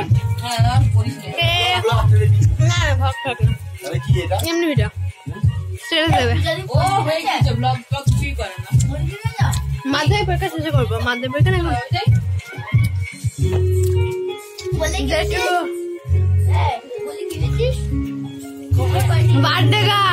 না ভাগ থাকে এমনি ভিডিও ছেড়ে দেবে মাধ্যমিক পরীক্ষা শেষে করবো মাধ্যমিক পরীক্ষা না বার্থডে